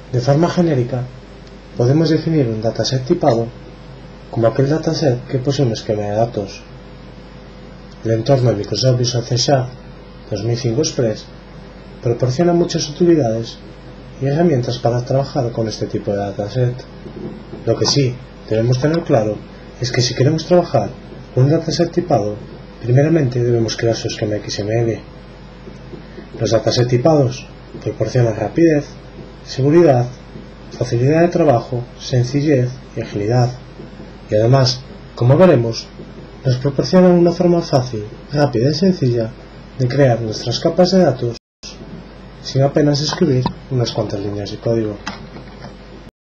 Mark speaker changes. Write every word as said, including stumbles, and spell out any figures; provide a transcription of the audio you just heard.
Speaker 1: De forma genérica, podemos definir un dataset tipado como aquel dataset que posee un esquema de datos. El entorno de Microsoft Visual C Sharp dos mil cinco Express proporciona muchas utilidades y herramientas para trabajar con este tipo de dataset. Lo que sí debemos tener claro es que si queremos trabajar con un dataset tipado, primeramente debemos crear su esquema X M L. Los datasets tipados proporcionan rapidez, seguridad, facilidad de trabajo, sencillez y agilidad, y además, como veremos, nos proporcionan una forma fácil, rápida y sencilla de crear nuestras capas de datos sin apenas escribir unas cuantas líneas de código.